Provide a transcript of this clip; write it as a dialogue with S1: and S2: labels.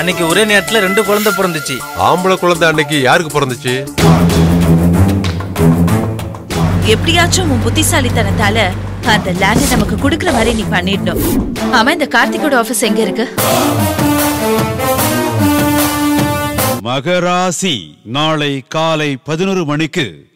S1: அன்னைக்கு ஒரே நேரத்துல 2 குழந்தை பிறந்துச்சு.
S2: ஆம்பளை குழந்தை அன்னைக்கு யாருக்கு பிறந்துச்சு?
S3: எப்படியாச்சும் உன் புத்திசாலித்தனத்தால அந்த லேண்ட் நமக்கு குடுக்குற மாதிரி நீ பண்ணிடணும். ஆமா, இந்த கார்த்திகோட ஆபீஸ் எங்க இருக்கு?
S4: மகராசி நாளை காலை 11 மணிக்கு